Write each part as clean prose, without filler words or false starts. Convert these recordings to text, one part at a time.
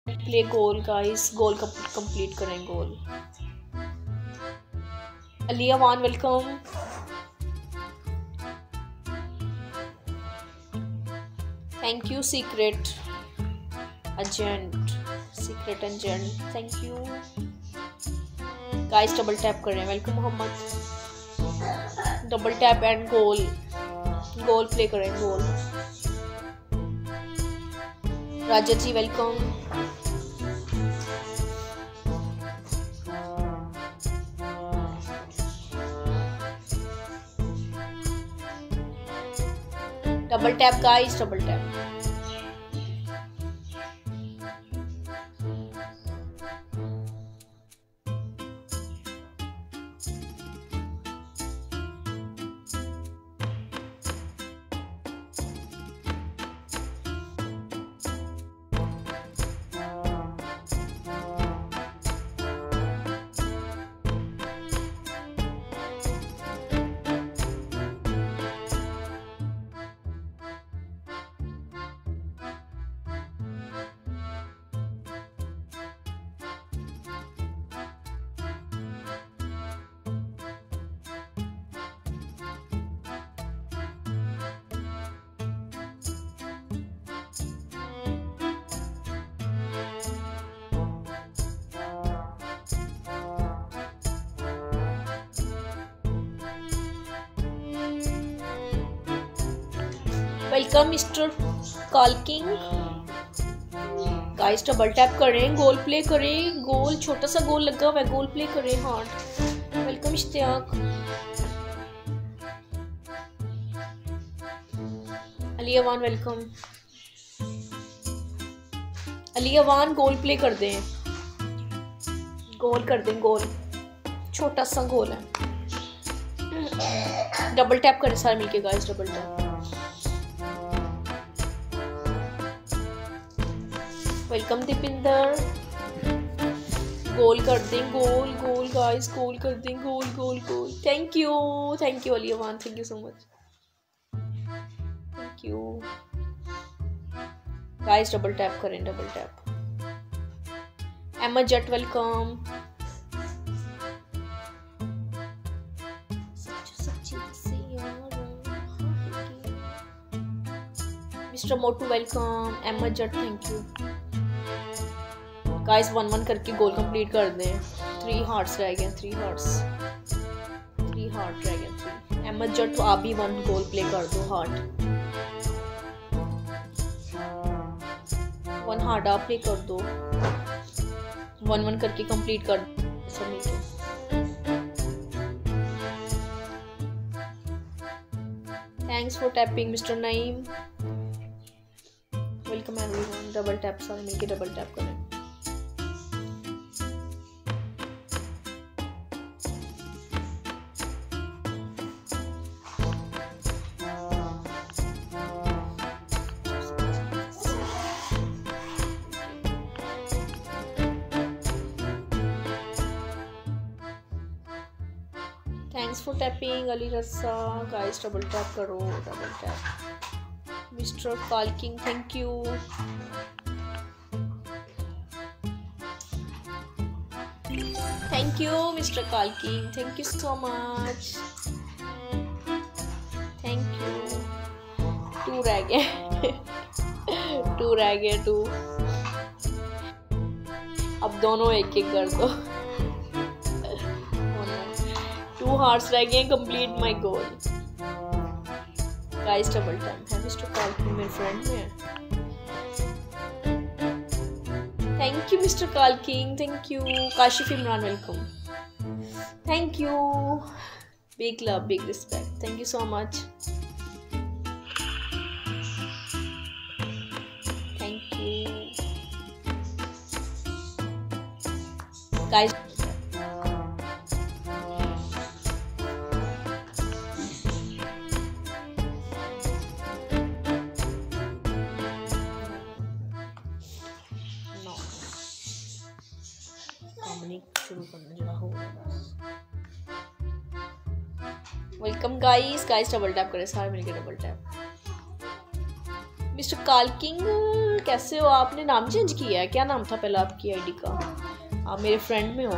Play goal guys, goal complete करें goal. Aliya वान welcome. Thank you secret agent, secret agent, thank you guys. Double tap कर रहे हैं। Welcome Mohammad. Double tap and goal, goal play करें goal. Raja ji welcome. Double tap guys, double tap. Welcome mister कॉल्किंग। Guys double tap करें, goal play करें, गोल छोटा सा गोल लगा हुआ है, गोल प्ले करें हार्ट। वेलकम इश्तियाक। अलिया वान वेलकम। अलिया वान गोल प्ले कर दें, गोल कर दें, गोल छोटा सा गोल है। डबल टैप करें सारे मिलके guys, double tap. Welcome Dipinder. Goal कर दें, गोल गोल गाइस, गोल कर दें, goal goal goal. Thank you Aliya वान, thank you so much, thank you guys. Double tap करें, double tap. Emma Jatt welcome. Mister Motu welcome. Emma Jatt thank you guys. 1-1 करके गोल complete कर दें। 3 hearts रह गए, 3 हार्ट्स, 3 हार्ट रह गए, 3। अहमद जट आप भी 1 गोल प्ले कर दो, हार्ट 1 हार्ट आप प्ले कर दो। 1-1 करके कंप्लीट कर दो सब मिलके। Thanks for tapping mister Naeem. Welcome everyone. Double tap सारे मिलके डबल टैप करें। थैंक्स फॉर टैपिंग अली रस्सा। गाइस डबल टैप करो, डबल टैप। मिस्टर कॉल्किंग thank you. Thank you mister कॉल्किंग, thank you so much, thank you. 2 रह गए 2 रह गए, 2। अब दोनों एक एक कर दो। 2 हार्ट्स रह गए, complete my goal guys. Double tap है मिस्टर कॉल्किंग, मेरे फ्रेंड में। थैंक यू मिस्टर कॉल्किंग, thank you. Kashif Imran welcome, thank you. Big love, big respect, thank you so much, thank you guys. शुरू करना जरा हो। Welcome guys, guys double tap करें सारे मिलके, डबल टैप। मिस्टर कालकिंग कैसे हो? आपने नाम चेंज किया है? क्या नाम था पहले आपकी आईडी का? आप मेरे फ्रेंड में हो।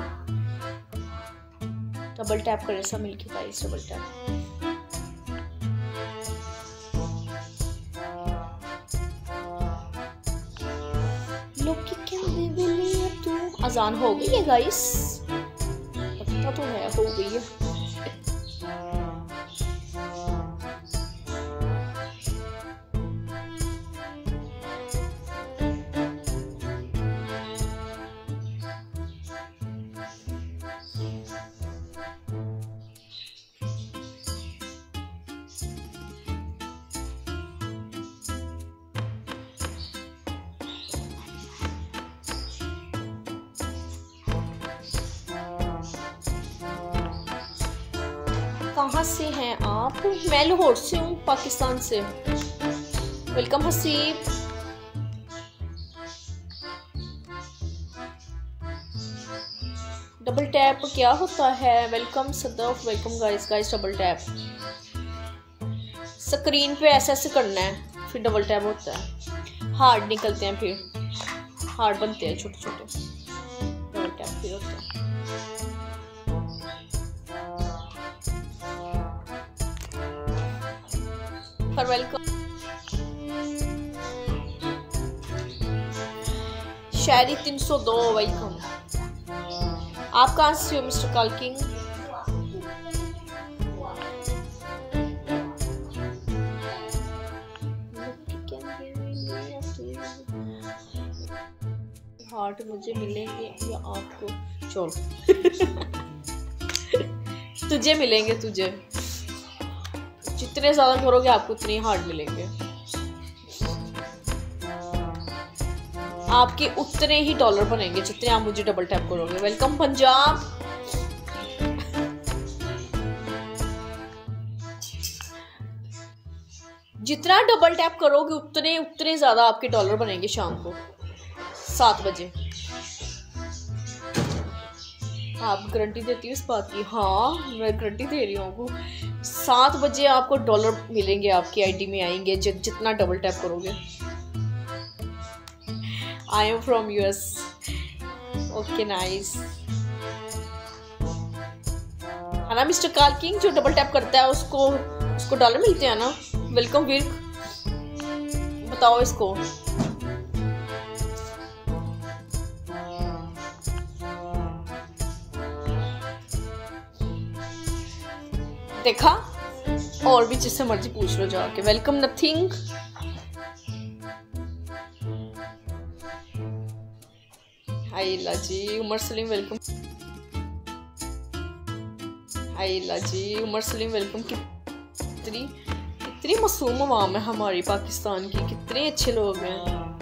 डबल टैप करें सब मिलके गाइस, डबल टैप। अजान हो गई है गाइस, पता तो है हो गई है। कहाँ से हैं आप? मैं लाहौर से हूँ, पाकिस्तान से। वेलकम हसीब। डबल टैप क्या होता है? Welcome Sadaf, welcome guys. Guys double tap screen पे ऐसे ऐसे करना है, फिर डबल टैप होता है। हार्ड निकलते हैं, फिर हार्ड बनते हैं छोटे छोटे, डबल टैप फिर होता है। पर वेलकम शायरी 302, वेलकम। आप कहाँ से हो मिस्टर कालकिंग? हार्ट मुझे मिलेंगे या आपको? छोड़ तुझे मिलेंगे, तुझे जितने ज्यादा करोगे आपको उतने हार्ट मिलेंगे, आपके उतने ही डॉलर बनेंगे जितने आप मुझे डबल टैप करोगे। वेलकम पंजाब। जितना डबल टैप करोगे उतने ज्यादा आपके डॉलर बनेंगे शाम को 7 बजे। आप गारंटी देती हो इस बात की? हाँ मैं गारंटी दे रही हूँ। 7 बजे आपको डॉलर मिलेंगे, आपकी आईडी में आएंगे जितना डबल टैप करोगे। I am from US. Okay nice. है ना मिस्टर कालकिंग, जो डबल टैप करता है उसको डॉलर मिलते हैं ना। वेलकम वीर, बताओ इसको। देखा, और भी जिससे मर्जी पूछ लो जाके। Welcome nothing. हाइला जी, उमर सलीम वेलकम। हाइला जी, उमर सलीम वेलकम। कितनी मासूम अवाम है हमारी पाकिस्तान की, कितने अच्छे लोग हैं।